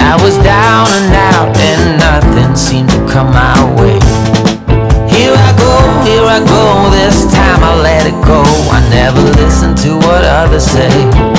I was down and out and nothing seemed to come my way. Here I go, this time I let it go. I never listen to what others say.